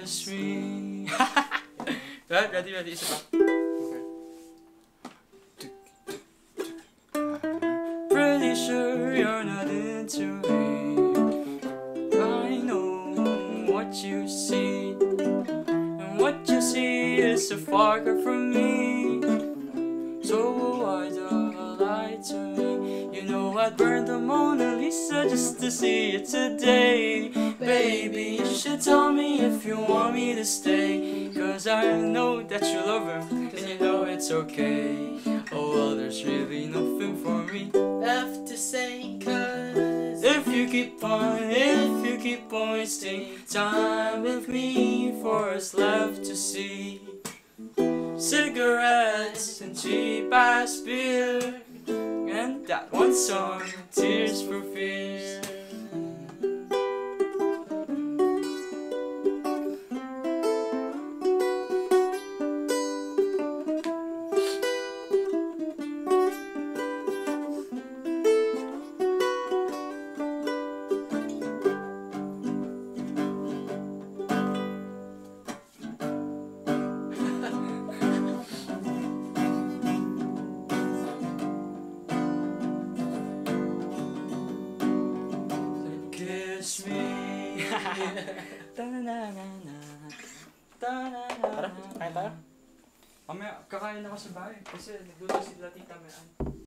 kiss me. Ready, isa pa. Pretty sure you're not into me. I know what you see, and what you see is so far from me. So why do you lie to me? You know I'd burn the Mona Lisa just to see it today. Baby, you should tell me if you want me to stay, 'cause I know that you love her, and you know it's okay. Oh well, there's really nothing for me left to say, 'cause if you keep on wasting time with me, for us left to see. Cigarettes and cheap ass beer, and that one song, Tears for Fears. Kiss me. Tara, kain tayo. Mamaya, kakain ako sa bahay kasi nagluto sila Tita Mean.